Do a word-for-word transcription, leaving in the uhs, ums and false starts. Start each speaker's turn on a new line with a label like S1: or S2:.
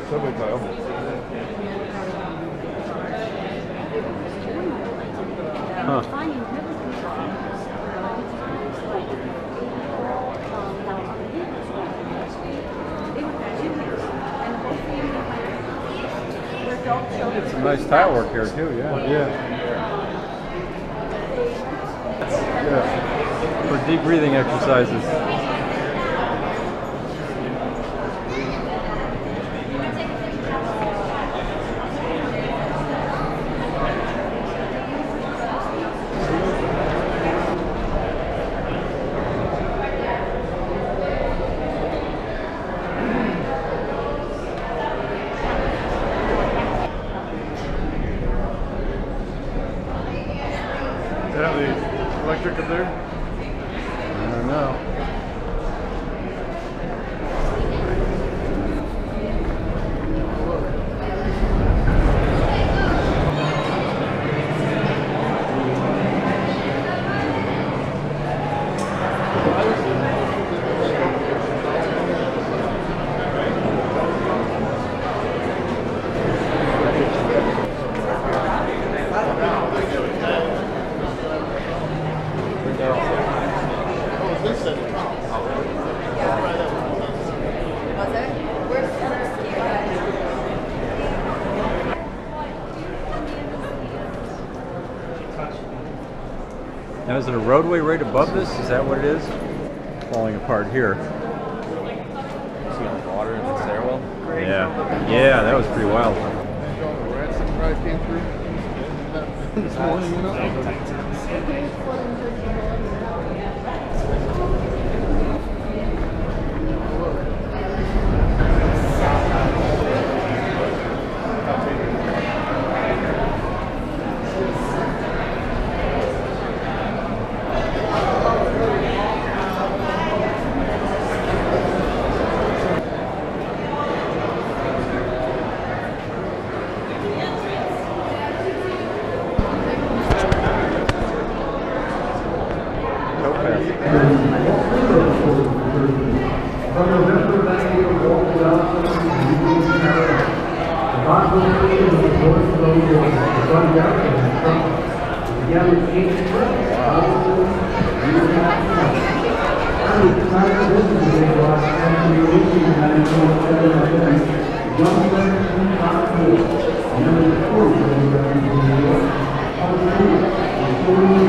S1: Subway tile.
S2: Huh. It's some nice tile work here too, yeah.
S1: Yeah.
S2: Yeah. For deep breathing exercises.
S1: Is that the electric up there?
S2: I don't know. Now, is it a roadway right above this? Is that what it is? Falling apart here.
S3: See all the water in the stairwell?
S2: Yeah. Yeah, that was pretty wild.
S1: The rats that probably came through this morning, you know?
S4: Wow.